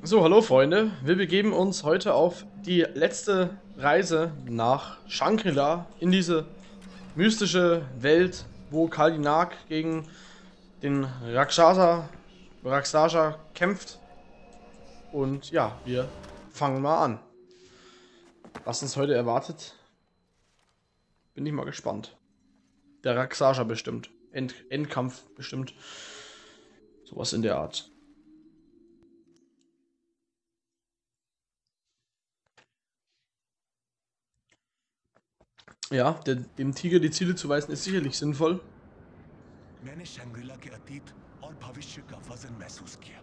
So, hallo Freunde. Wir begeben uns heute auf die letzte Reise nach Shangri-La in diese mystische Welt, wo Kaldinak gegen den Rakshasa kämpft. Und ja, wir fangen mal an. Was uns heute erwartet, bin ich mal gespannt. Der Rakshasa bestimmt. Endkampf bestimmt. Sowas in der Art. Ja, dem Tiger die Ziele zu weisen, ist sicherlich sinnvoll. मैंने शंग्रीला के अतीत और भविष्य का वजन महसूस किया।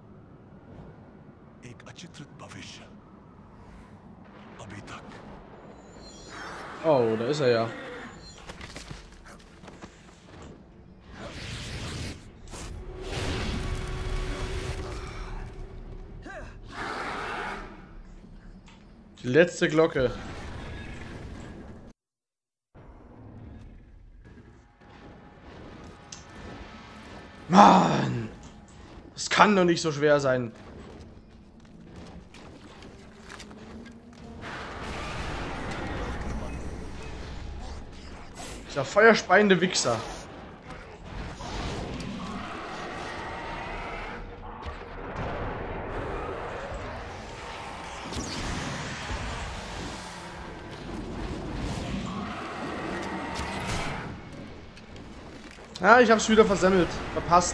एक अचित्रित भविष्य। अभी तक। Oh, da ist er ja. Die letzte Glocke. Mann! Das kann doch nicht so schwer sein. Dieser feuerspeiende Wichser. Ja, ich hab's wieder versemmelt. Verpasst.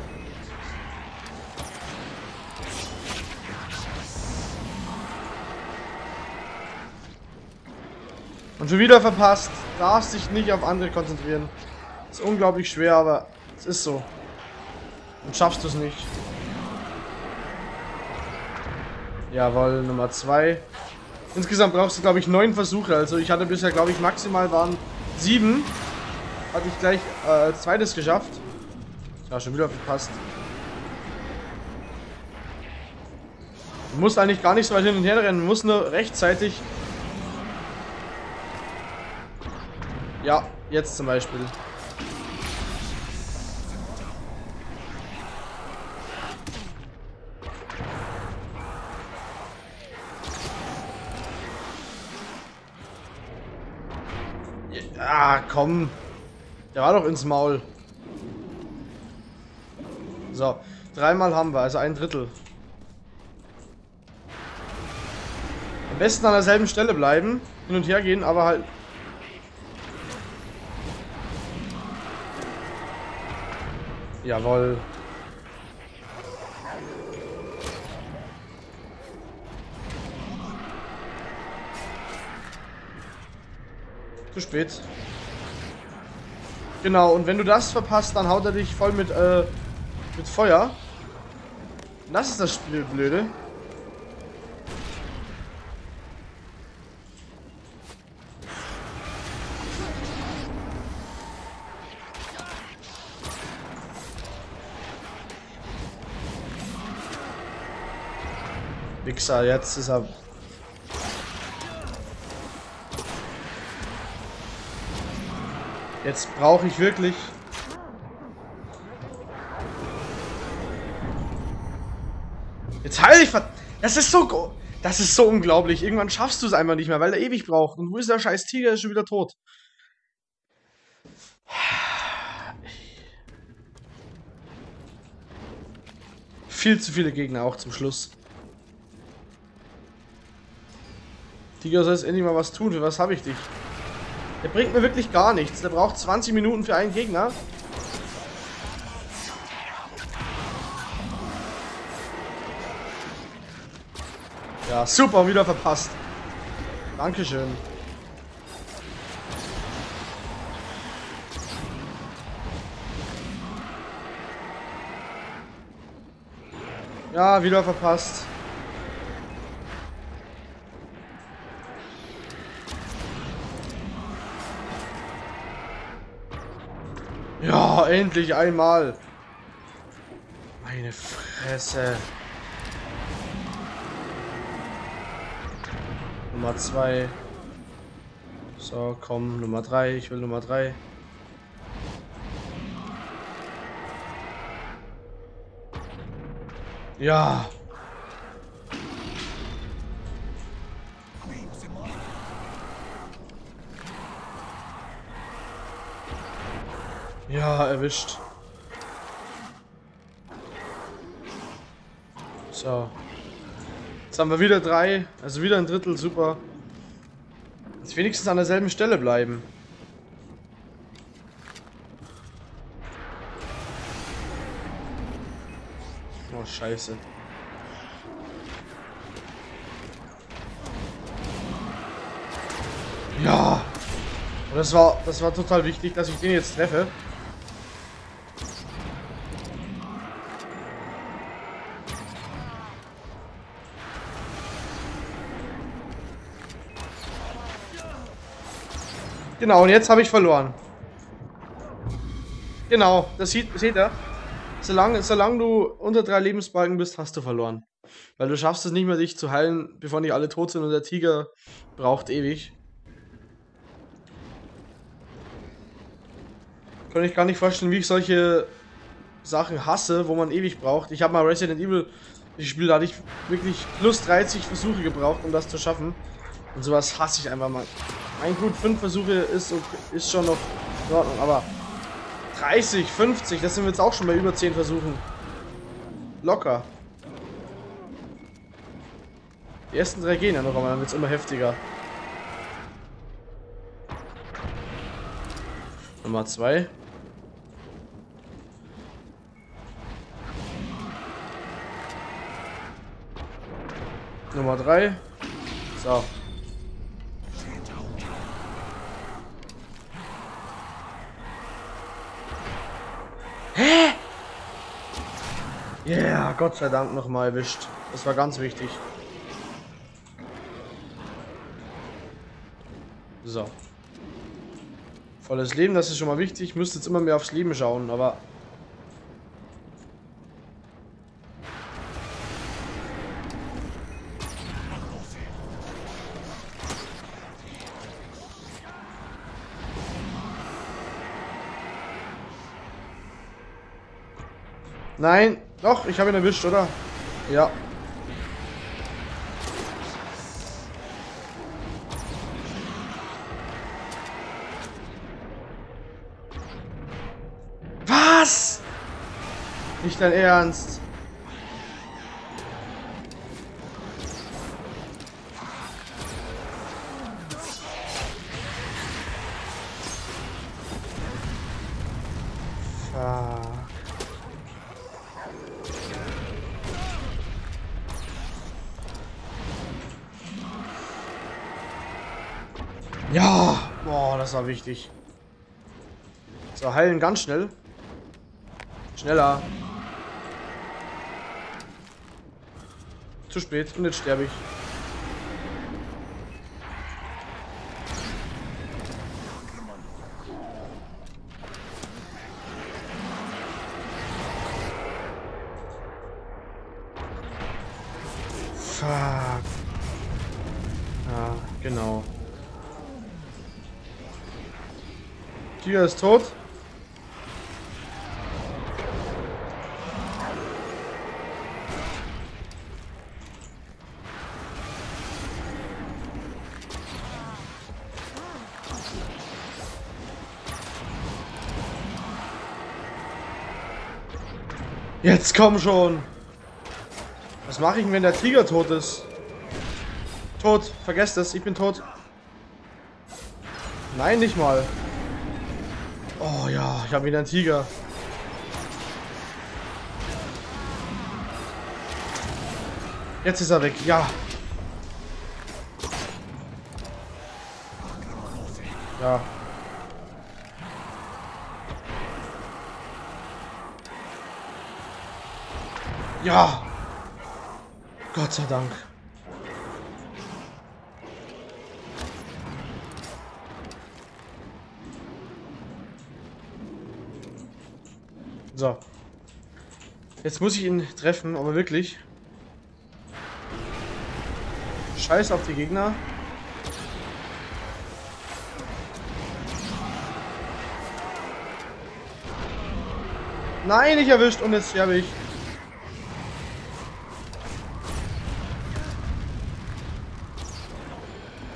Und schon wieder verpasst. Darfst dich nicht auf andere konzentrieren. Ist unglaublich schwer, aber es ist so. Dann schaffst du es nicht. Jawohl, Nummer 2. Insgesamt brauchst du, glaube ich, 9 Versuche. Also ich hatte bisher, glaube ich, maximal waren 7. Hatte ich gleich als zweites geschafft. Ja, schon wieder verpasst. Du musst eigentlich gar nicht so weit hin und her rennen. Du musst nur rechtzeitig. Ja, jetzt zum Beispiel. Ja, komm. Der war doch ins Maul. So, 3-mal haben wir, also 1/3. Am besten an derselben Stelle bleiben, hin und her gehen, aber halt. Jawohl. Zu spät. Genau, und wenn du das verpasst, dann haut er dich voll mit Feuer. Und das ist das Blöde. Wichser, jetzt ist er. Jetzt brauche ich wirklich. Jetzt heil ich. Das ist so. Das ist so unglaublich. Irgendwann schaffst du es einfach nicht mehr, weil er ewig braucht. Und wo ist der scheiß Tiger? Ist schon wieder tot. Viel zu viele Gegner auch zum Schluss. Tiger soll jetzt endlich mal was tun. Für was habe ich dich? Der bringt mir wirklich gar nichts. Der braucht 20 Minuten für einen Gegner. Ja, super, wieder verpasst. Dankeschön. Ja, wieder verpasst. Ja, endlich einmal. Meine Fresse. Nummer 2. So, komm, Nummer 3. Ich will Nummer 3. Ja. Ja, erwischt. So. Jetzt haben wir wieder 3, also wieder ein Drittel, super. Jetzt wenigstens an derselben Stelle bleiben. Oh, scheiße. Ja. Das war total wichtig, dass ich den jetzt treffe. Genau, und jetzt habe ich verloren. Genau, das seht ihr. Solange du unter 3 Lebensbalken bist, hast du verloren. Weil du schaffst es nicht mehr, dich zu heilen, bevor nicht alle tot sind und der Tiger braucht ewig. Kann ich gar nicht vorstellen, wie ich solche Sachen hasse, wo man ewig braucht. Ich habe mal Resident Evil gespielt, da hatte ich wirklich plus 30 Versuche gebraucht, um das zu schaffen. Und sowas hasse ich einfach mal. Mein gut, 5 Versuche ist schon noch in Ordnung, aber 30, 50, das sind wir jetzt auch schon bei über 10 Versuchen. Locker. Die ersten 3 gehen ja noch, aber dann wird es immer heftiger. Nummer 2. Nummer 3. So. Hä? Ja, yeah, Gott sei Dank nochmal erwischt. Das war ganz wichtig. So. Volles Leben, das ist schon mal wichtig. Ich müsste jetzt immer mehr aufs Leben schauen, aber... Nein, doch, ich habe ihn erwischt, oder? Ja. Was? Nicht dein Ernst. Fuck. Ja, boah, das war wichtig. So, heilen ganz schnell. Schneller. Zu spät und jetzt sterbe ich. Fuck. Ja, genau. Tiger ist tot. Jetzt komm schon. Was mache ich denn, wenn der Tiger tot ist? Tot. Vergesst es. Ich bin tot. Nein, nicht mal. Oh ja, ich habe wieder einen Tiger. Jetzt ist er weg. Ja. Ja. Ja. Gott sei Dank. So. Jetzt muss ich ihn treffen, aber wirklich. Scheiß auf die Gegner. Nein, nicht erwischt und jetzt sterbe ich.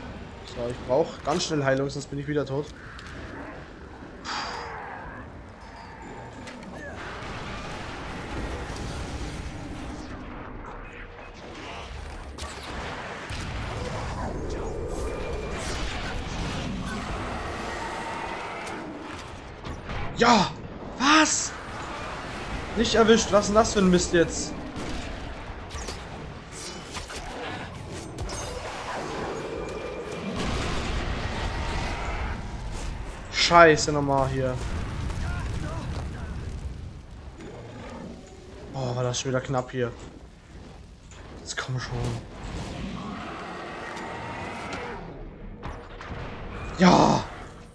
So, ich brauche ganz schnell Heilung, sonst bin ich wieder tot. Ja! Was? Nicht erwischt. Was ist denn das für ein Mist jetzt? Scheiße nochmal hier. Oh, war das schon wieder knapp hier. Jetzt komm schon. Ja!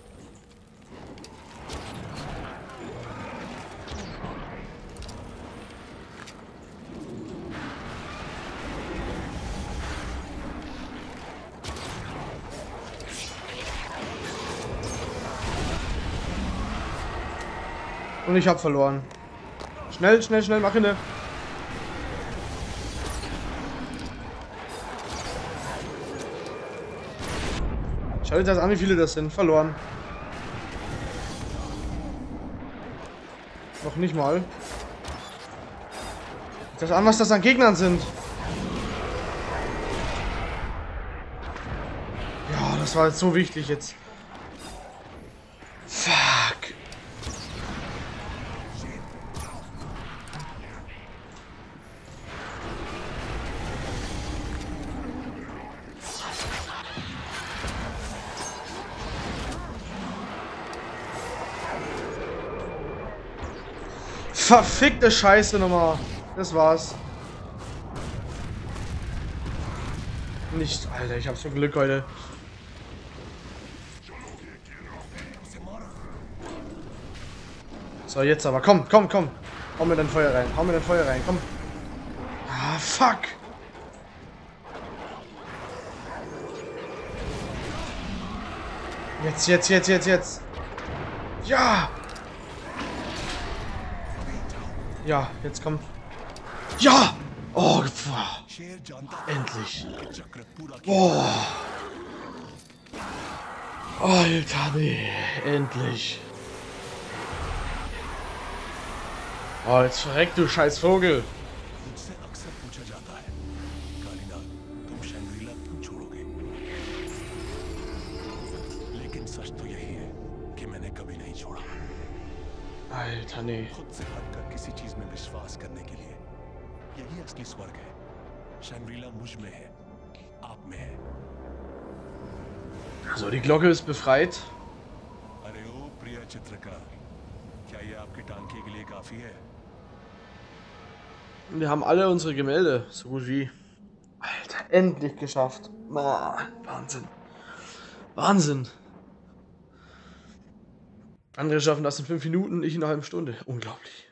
Und ich hab verloren. Schnell, schnell, schnell, mach hinne. Schaut euch das an, wie viele das sind. Verloren. Noch nicht mal. Das an, was das an Gegnern sind. Ja, das war jetzt so wichtig jetzt. Fuck. Verfickte Scheiße nochmal. Das war's. Nicht, Alter, ich hab so Glück heute. So, jetzt aber. Komm, komm, komm. Hau mir dein Feuer rein. Hau mir dein Feuer rein. Komm. Ah, fuck. Jetzt. Ja. Ja, jetzt komm. Ja. Oh, endlich. Boah. Alter, nee. Endlich. Oh, jetzt verreck du scheiß Vogel. मुझसे अक्सर पूछा जाता है, कालिना, तुम शंग्रीला क्यों छोड़ोगे? लेकिन सच तो यही है कि मैंने कभी नहीं छोड़ा। Alter, nee. खुद से हटकर किसी चीज में विश्वास करने के लिए यही असली स्वर्ग है। शंग्रीला मुझ में है, आप में है। So, die Glocke ist befreit. अरे ओ प्रिय चित्रकार, क्या ये आपकी टांकी के लिए काफी है? Wir haben alle unsere Gemälde, so gut wie. Alter, endlich geschafft. Mann, Wahnsinn. Wahnsinn. Andere schaffen das in 5 Minuten, ich in einer halben Stunde. Unglaublich.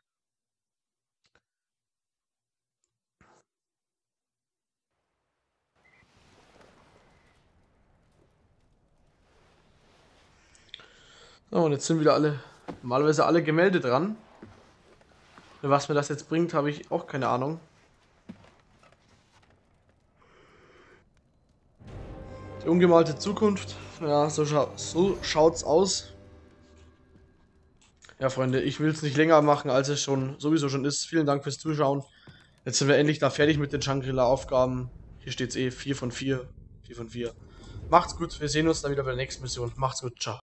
So, und jetzt sind wieder normalerweise alle Gemälde dran. Was mir das jetzt bringt, habe ich auch keine Ahnung. Die ungemalte Zukunft. Ja, so schaut's aus. Ja, Freunde, ich will es nicht länger machen, als es sowieso schon ist. Vielen Dank fürs Zuschauen. Jetzt sind wir endlich da fertig mit den Shangri-La-Aufgaben. Hier steht's 4 von 4. 4 von 4. Macht's gut, wir sehen uns dann wieder bei der nächsten Mission. Macht's gut, ciao.